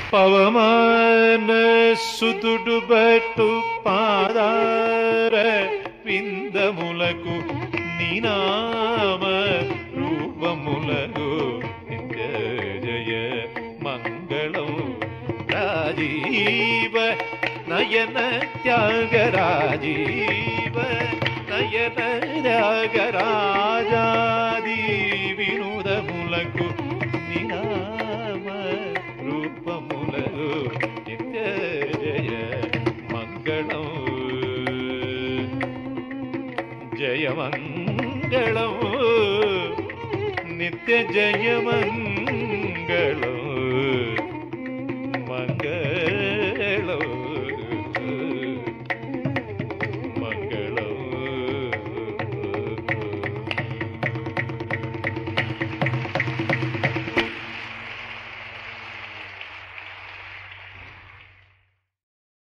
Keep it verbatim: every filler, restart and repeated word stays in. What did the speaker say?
పవమాన సుతుడు బట్టు పాదార విందములకు నినామ రూపములకు నిత్య జయ మంగళం రాజీవ నయన త్యాగరాజీవ నయన త్యాగరాజాది వినోదములకు నినామ రూపములకు నిత్య జయ మంగళం జయ మంగళం నిత్య జయ మంగళం